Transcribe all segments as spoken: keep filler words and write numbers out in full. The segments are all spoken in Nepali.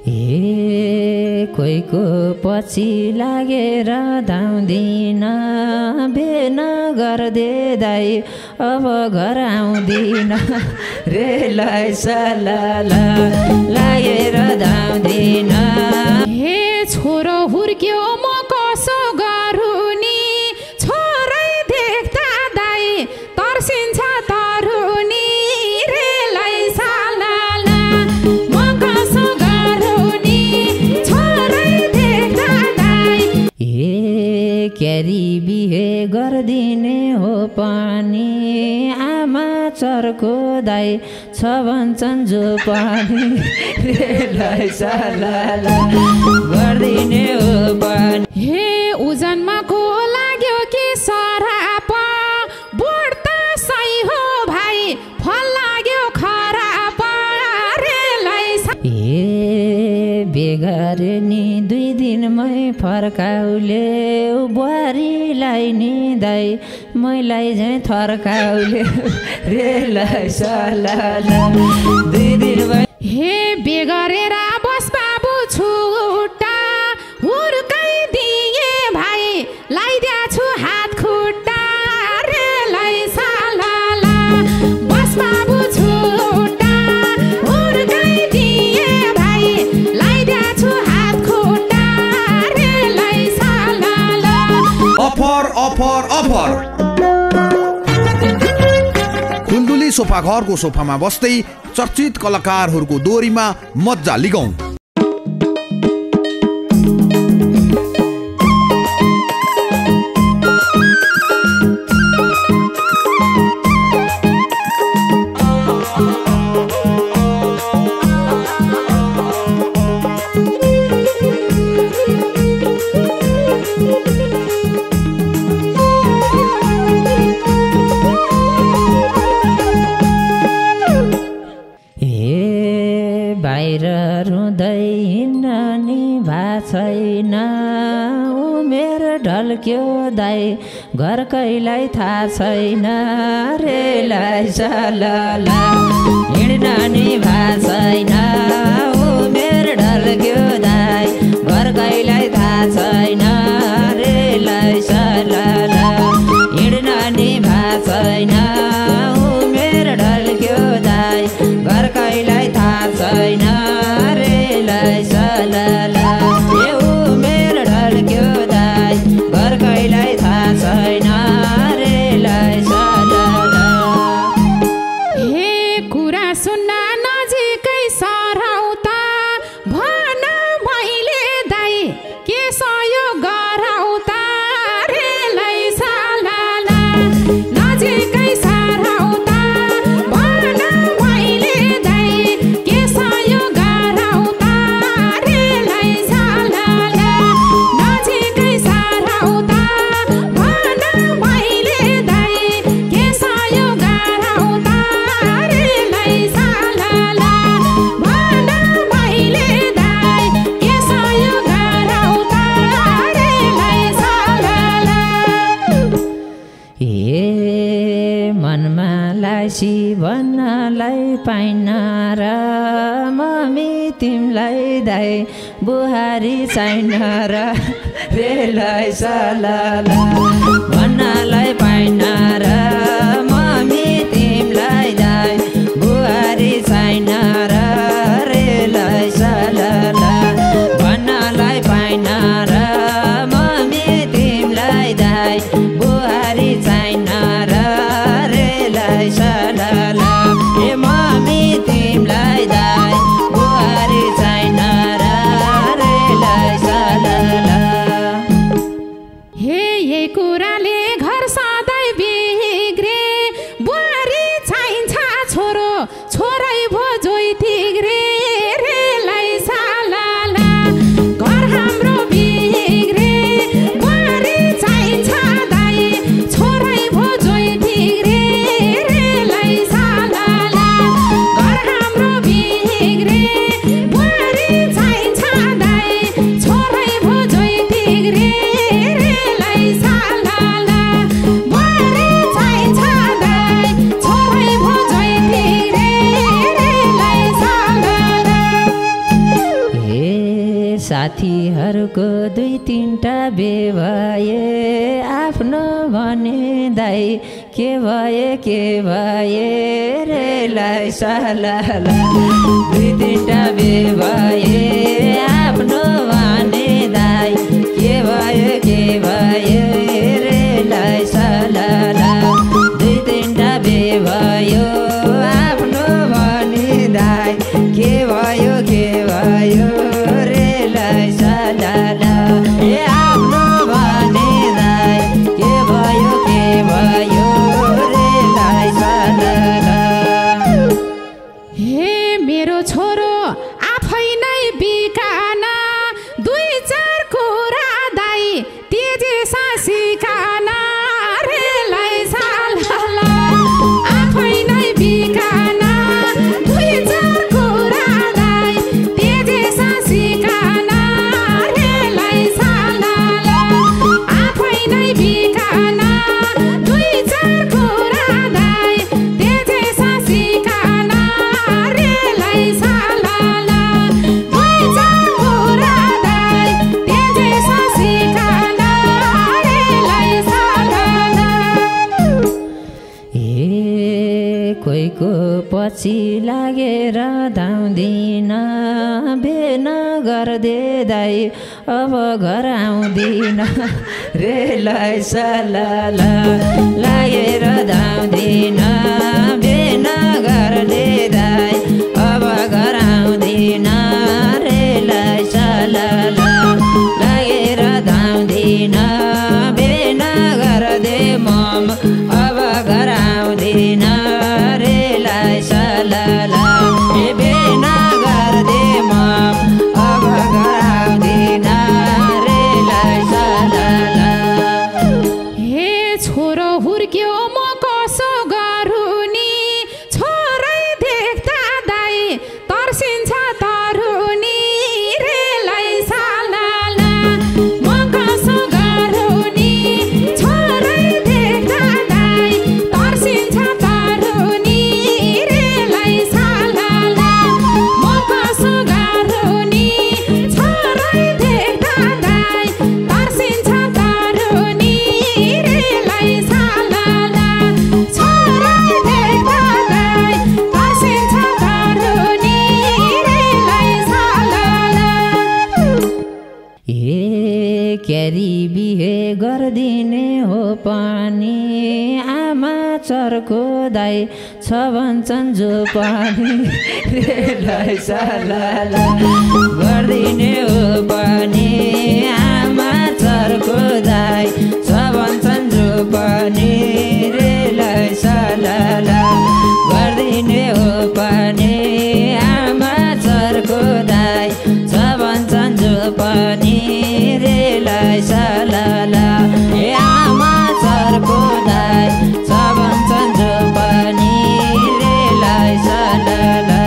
ए कोहीको पछि लागेर धाउँदिन बेन गर्दे दाइ अब घर आउँदिन रेलाई सालाला लागेर धाउँदिन। हे छोरो हुर्क्यो म कसो गरौँ नि छोरै देख्दा दाइ तर्सिन्छ तरुनी रेलाई सालाला म कसो गरौँ नि छोरै देख्दा दाइ। ए क्यारी बिहे गर्दिने हो पनि आमा चर्को दाइ छ भन्छन् जो पनि रेलाई सालाला गर्दिने हो पनि। हे उजनमा को लाग्यो कि सराप बुढ त सही हो भाइ फल लाग्यो खराप रेलाई। ए बेगारे नि दुई दिनमै फर्काउले बुहारीलाई नि दाइ मैलाई झैँ थर्काउले रेलाई सालाला दुई दिनमै। हे बेगरेर बस बाबु छुट्टा हुर्काइदिए भाइ लाइदिया छु हात खुट्टा रेलाई सालाला बस बाबु छुट्टा हुर्काइदिए भाइ लाइदिया छु हात खुट्टा रेलाई सालाला। अफर अफर अफर खुल्दुली सोफा घरको सोफामा बस्दै चर्चित कलाकारहरूको दोहोरीमा मज्जा लिगौं। छैन उमेर ढल्क्यो दाइ घर कहिलाई थाहा छैन रेलाई सालाला हिँड्न नि भा छैन उमेर ढल्क्यो दाइ घर कहिलाई थाहा छैन रेलाई सालाला हिँड्न नि भा छैन उमेर ढल्क्यो दाइ घर कहिलाई थाहा छैन रेलाई सालाला भन्नलाई पाइन र मम्मी तिमलाई दाइ बुहारी छैन र रेलाई सालाला भन्नलाई पाइन र मम्मी तिमलाई दाइ बुहारी छैन र रेलाई सालाला भन्नलाई पाइन र मम्मी तिमलाई दाइ बुहारी छैन र रेलाई सालाला ए मम्मी तिमलाई दाइ बुहारी छैन र रेलाई सालाला। हे यही कुराले घर सधैँ बिग्रे साथीहरूको दुई तिनवटा बे भए आफ्नो भने दाइ के भए के भए रेलाई सालाला दुई तिनवटा बे भए आफ्नो भने दाइ के भए के भए रेलाई सालाला दुई तिनवटा बे भयो आफ्नो भने दाइ के भयो के भयो रेलाई सालाला ए आफ्नो भने दाइ के भयो के भयो रेलाई सालाला हे मेरो छोरो आफै नै बिकाना दुई चार कुरा दाइ तेजे सासिकाना रेलाई सालाला आफै नै बिकाना दुई चार कुरा दाइ तेजे सासिकाना रेलाई सालाला आफै नै बिकाना दुई चार कुरा दाइ तेजे सासिकाना रेलाई सालाला दुई चार कुरा दाइ तेजे सासिकाना रेलाई सालाला ए कोहीको पछि लागेर धाउँदिन बेन गर्दे दाइ अब घर आउँदिन रेलाई सालाला लागेर धाउँदिन बेन गर्दे दाइ अब घर आउँदिन रेलाई सालाला लागेर धाउँदिन बेन गर्दे मम अब घर आउँदिन रेलाई सालाला ए बेन गर्दे मम अब घर आउँदिन रेलाई सालाला हे छोरो हुर्क्यो म कसो गरुनी छोरै देख्दा दाइ तर्सिन्छ तरुनी रेलाई सालाला म कसो गरुनी छोरै देख्दा दाइ तर्सिन्छ तरुनी रेलाई सालाला म कसो गरुनी छोरै देख्दा दाइ तर्सिन्छ तरुनी रेलाई सालाला छोरै देख्दा दाइ तर्सिन्छ तरुनी रेलाई सालाला ए क्यारी बिहे गरिदिने हो पानी आमा चर्को दाइ छ भन्छन् जो पानी रेलाई सालाला गरिदिने हो पानी आमा चर्को दाइ छ भन्छन् जो पानी रेलाई सालाला गरिदिने हो पानी आमा चर्को दाइ छ भन्छन् जो पानी रेलाई सालाला ए आमा चर्को दाइ छ भन्छन् जो पानी रेलाई सालाला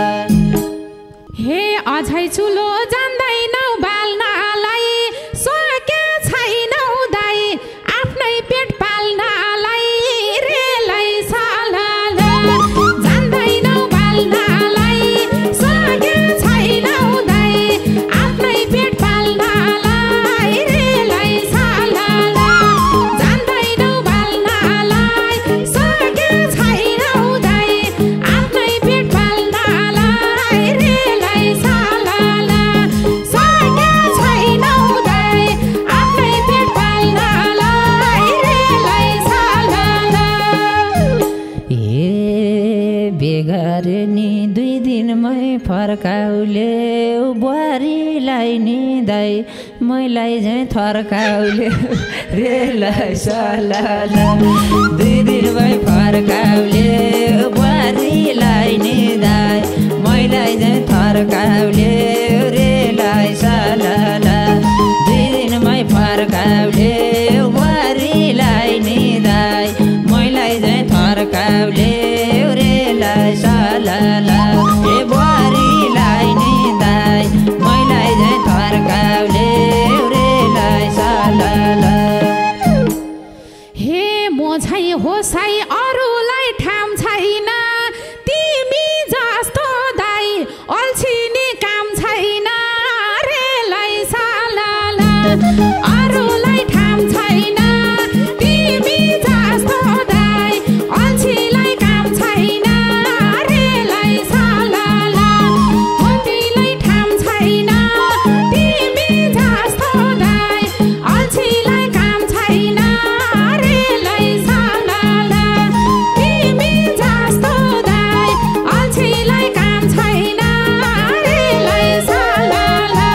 हे अझै चुलो जान्दैनौ बाल्नलाई सके छैनौ दाइ आफ्नै पेट पाल्नलाई रेलाई सालाला जान्दैनौ बाल्नलाई सके छैनौ दाइ आफ्नै पेट पाल्नलाई रेलाई सालाला जान्दैनौ बाल्नलाई सके छैनौ दाइ आफ्नै पेट पाल्नलाई रेलाई सालाला सके छैनौ दाइ आफ्नै पेट पाल्नलाई रेलाई सालाला ए बेगर नि दुई दिनमै फर्काउले बुहारीलाई नि दाइ मैलाई झैँ थर्काउले रेलाई सालाला दुई दिनमै फर्काउले बुहारीलाई नि दाइ मैलाई झैँ फर्काउले रेलाई सालाला दुई दिनमै फर्काउले बुहारीलाई नि दाइ मैलाई झैँ फर्काउले रेलाई सालाला ए बुहारीलाई नि दाइ मैलाई झैँ फर्काउले रेलाई सालाला हे मोझै होसाई अरूलाई ठाम छैन तिमी जस्तो दाइ अल्छिने काम छैन अरूलाई ठाम छैन तिमी जस्तो दाइ अल्छीलाई काम छैन रेलाई सालाला मन्त्रीलाई ठाम छैन तिमी जस्तो दाइ अल्छीलाई काम छैन रेलाई सालाला तिमी जस्तो दाइ अल्छीलाई काम छैन रेलाई सालाला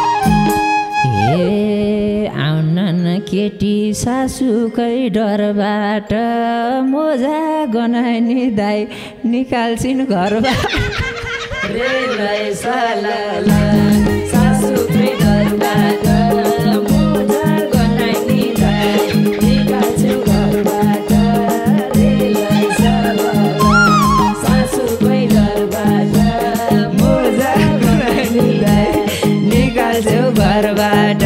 केटी सासुकै डरबाट मोजा गनाइनी दाइ निकाल्छिन् घरबाट रेलाई सालाला सासुकै डरबाट मोजा गनाइनी दाइ निकाल्छिन् घरबाट रेलाई सालाला सासुकै डरबाट मोजा गनाइनी दाइ निकाल्छौ घरबाट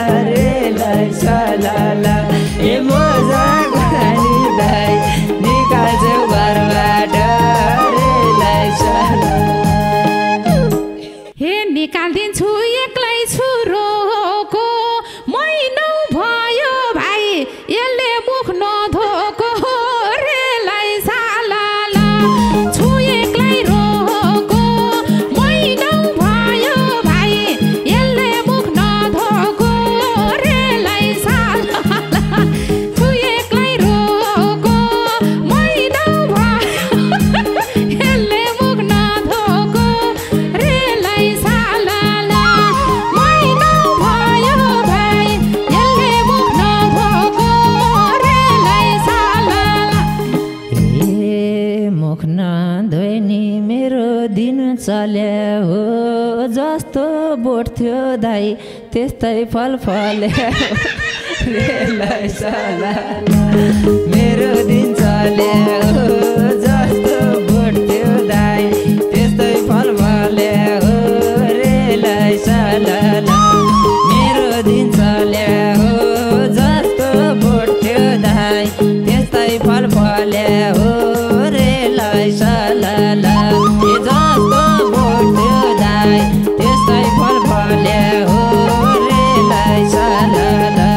सालाला ए मोजा गनाइनी दाइ निकाल्छौ घरबाट रेलाई सालाला हे निकाल्दिन्छु एक्लै छु रोको महिनौ भयो भाइ यसले मुख नधोको रेलाई सालाला छु एक्लै रोको महिनौ भयो भाइ यसले मुख नधोको रेलाई सालाला छु एक्लै रोको महिनौ भयो यसले मुख नधोको रेलाई सालाला महिनौ भयो भाइ यसले मुख नधोको रेलाई सालाला ए मुख नधोइ नि मेरो दिन चल्यो हो जस्तो बोट थियो दाइ त्यस्तै फल फल्यो रेलाई सालाला मेरो दिन चल्यो हो जस्तो बोट थियो दाइ त्यस्तै फल फल्यो हो रेलाई सालाला मेरो दिन चल्यो हो जस्तो बोट थियो दाइ त्यस्तै फल फल्यो हो रेलाई सालाला ए जस्तो बोट थियो दाइ त्यस्तै फल फल्यो हो रेलाई सालाला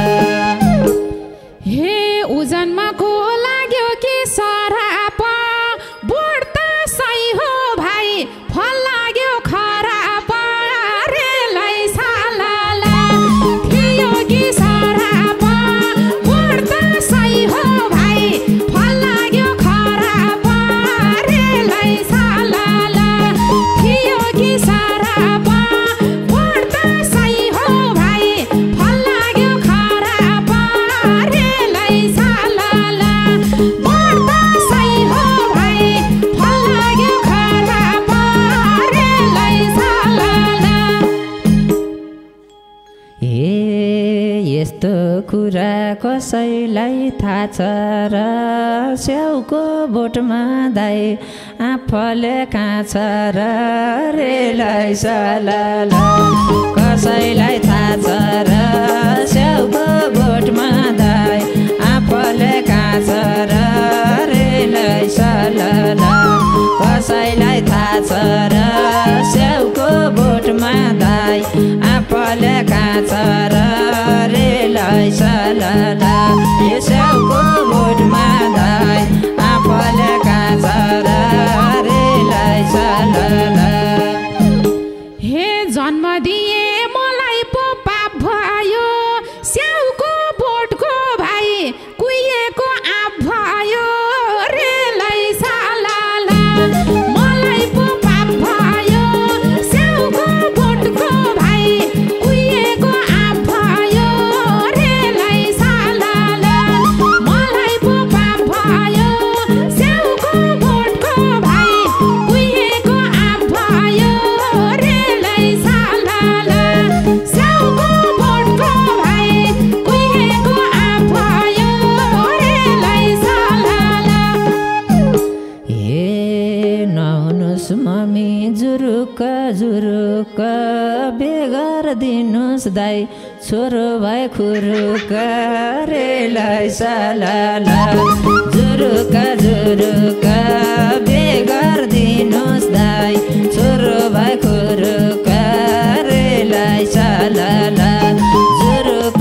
हे उजनमा को लाग्यो कि सराप बोट त सही हो भाइ फल लाग्यो खराब रेलाई सालाला थियो कि सराप बोट त सही हो भाइ फल लाग्यो खराब रेलाई सालाला थियो कि सराप बोट त सही हो भाइ फल लाग्यो खराब रेलाई सालाला बोट त सही हो भाइ फल लाग्यो खराब रेलाई सालाला ए यस्तो कुरा कसैलाई थाहा छ र स्याउको बोटमा दाइ आफूले काँछ र रेलाई सालाला कसैलाई थाहा छ र स्याउको बोटमा दाइ आफूले काँछ र रेलाई सालाला कसैलाई थाहा छ र स्याउको बोटमा दाइ आफूले काँछ र रेलाई सालाला यो स्याउको बोटमा दाइ आफूले काँछ र रेलाई सालाला हे जन्म दिए मलाई पो पाप भयो स्याउको बोटको भाइ कुहिएको आँप भयो रेलाई सालाला मलाई पो पाप भयो स्याउको बोटको भाइ कुहिएको आँप भयो रेलाई सालाला मलाई पो पाप भयो स्याउको बोटको भाइ कुहिएको आँप भयो रेलाई सालाला स्याउको बोटको भाइ कुहिएको आँप भयो रेलाई सालाला ए नहुनुहोस् मम्मी जुरुक्क जुरुक्क बेगर दिनुहोस् दाइ छोरो भाइ खुरुक्क रेलाई सालाला जुरुक्क जुरुक्क बेगर दिनुहोस् दाइ छोरो भाइ खुरुक्क रेलाई सालाला जुरुक्क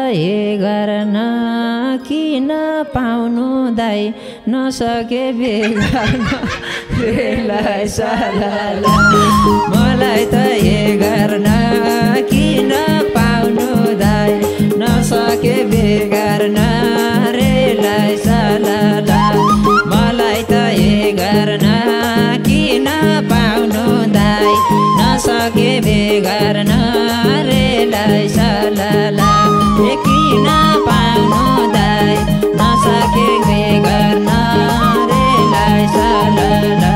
हे गर्न किन पाउनु दाइ नसके बेगार्न रेलाई सालाला मलाई त हे गर्न किन पाउनु दाइ नसके बेगार्न रेलाई सालाला मलाई त हे गर्न किन पाउनु दाइ नसके बेगार्न रेलाई सालाला ए किन पाउनु दाइ नसके बेगार्न रेलाई सालाला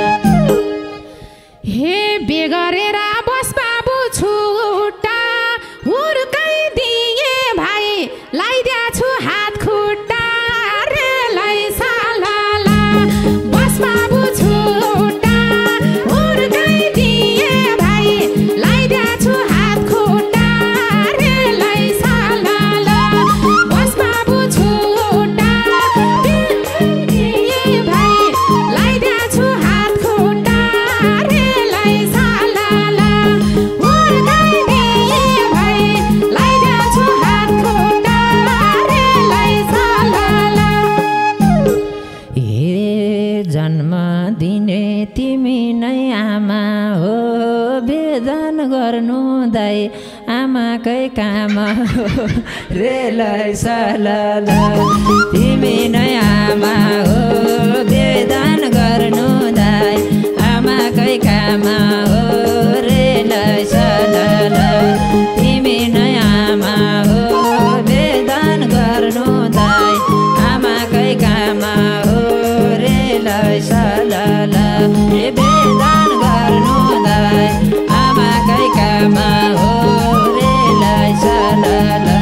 हे बेगरेर बस बाबु छुट्टा हुर्काइदिए भाइ लाइदिया छु हात खुट्टा रेलाई सालाला बस बाबु छुट्टा हुर्काइदिए भाइ लाइदिया छु हात खुट्टा रेलाई सालाला बस बाबु छुट्टा हुर्काइदिए भाइ लाइदिया छु हात खुट्टा रेलाई सालाला हुर्काइदिए भाइ लाइदिया छु हात खुट्टा रेलाई सालाला हे जन्म दिने तिमी नै आमा हो वेदन गर्नु दाइ आमाकै काम हो रेलाई सालाला तिमी नै आमा हो वेदन गर्नु दाइ आमाकै काम हो रेलाई सालाला तिमी नै आमा हो वेदन गर्नु दाइ आमाकै काम हो रेलाई सालाला ए वेदन गर्नु दाइ आमाकै काम हो रेलाई सालाला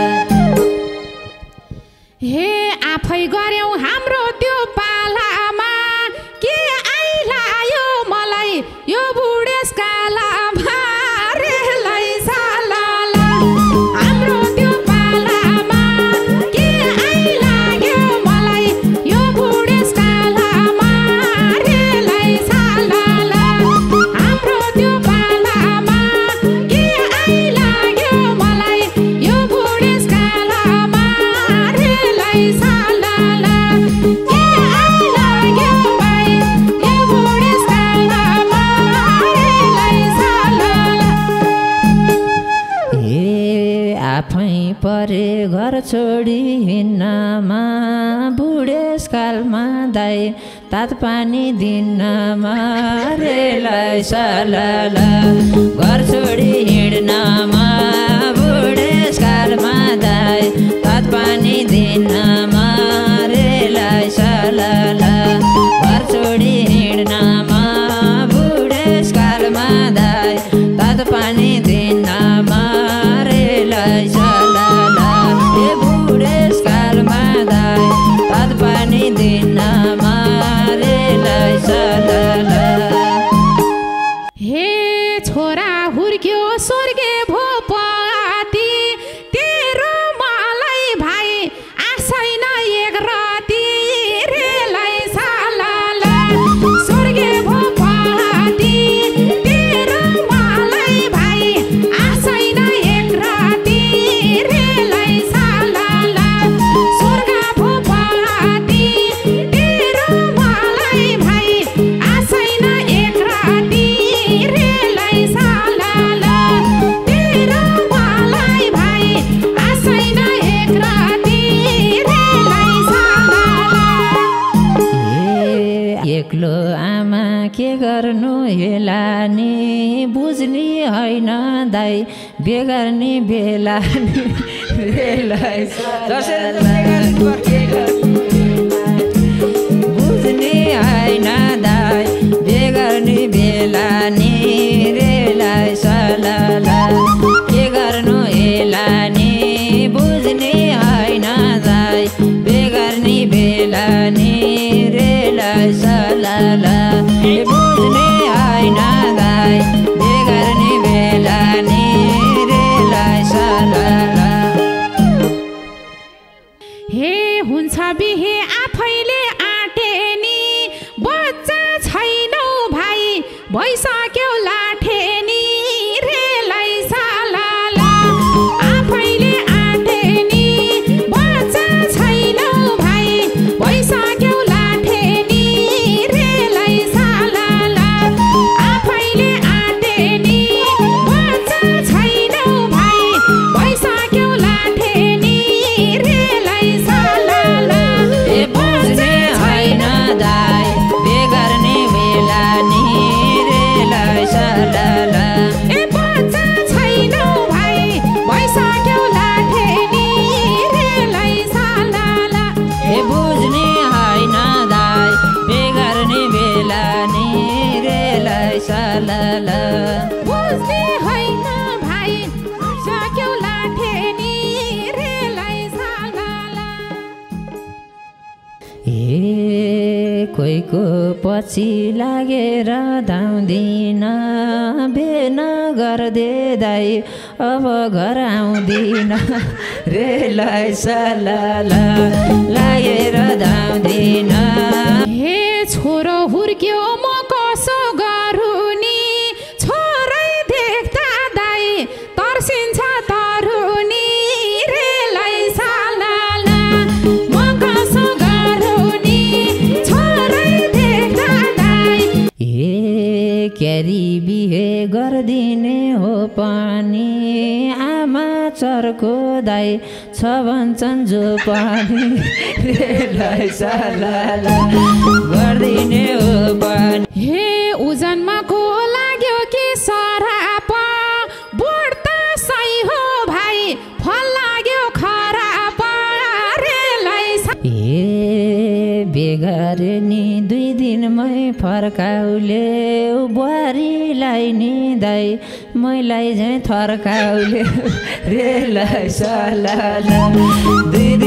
हे आफै गर्यौ हाम्रो त्यो पालामा के आइलायो मलाई यो बुढेसकालमा रेलाई सालाला हाम्रो त्यो पालामा के आइलायो मलाई यो बुढेसकालमा रेलाई सालाला हाम्रो त्यो पालामा के आइलायो मलाई यो बुढेसकालमा रेलाई सालाला के आइलायो भाइ यो बुढेसकालमा रेलाई सालाला ए आफै परे घर छोडी हिँड्नमा बुढेसकालमा दाइ तात पानी दिनमा रेलाई सालाला घर छोडी हिँड्नमा बुढेसकालमा दाइ तात पानी दिनमा रेलाई सालाला घर छोडी हिँड्नमा बुढेसकालमा दाइ तात पानी दिनमा रेलाई सालाला ए बुढेसकालमा दाइ तात पानी दिनमा रेलाई सालाला हे छोरा हुर्क्यो स्वर्गे भो पति तेरो मलाई भाइ आशैन एक राति रेलाई सालाला स्वर्गे भो पति तेरो मलाई भाइ आशैन एक राति रेलाई सालाला स्वर्ग भो पति तेरो मलाई भाइ आशैन एक राति रेलाई सालाला तेरो मलाई भाइ आशैन एक राति रेलाई सालाला ए एक्लो आमा के गर्नु हेला नि बुझ्ने होइन दाइ बेगार्ने बेला नि रेलाई बुझ्ने होइन दाइ बेगार्ने बेला नि रेलाई सालाला के गर्नु हेला नि बुझ्ने होइन दाइ बेगार्ने बेला नि रेलाई सालाला बुझ्ने होइन दाइ बेगार्ने बेला नि रेलाई सालाला हे हुन्छ बिहे आफैले आँटे नि बच्चा छैनौ भाइ भइसक्यो ला बुझ्ने होइन भाइ सक्यो लाठे नि रेलाई सालाला ए कोहीको पछि लागेर धाउँदिन बेन गर्दे दाइ अब घर आउँदिन रेलाई सालाला लागेर धाउँदिन हे छोरो हुर्क्यो म कसो गरौँ नि छोरै देख्दा दाइ तर्सिन्छ तरुनी रेलाई सालाला म कसो गरौँ नि छोरै देख्दा दाइ ए क्यारी बिहे गरिदिने हो पनि आमा चर्को दाइ छ भन्छन् जो पनि रेलाई सालाला गरिदिने हो पनि हे उजनमा को लाग्यो कि सराप बुढ त सही हो भाइ फल लाग्यो खराप रेलाई सा ए बेगरे नि दुई दिनमै फर्काउले बुहारीलाई नि दाइ मैलाई झैँ थर्काउले रेलाई सालाला दुई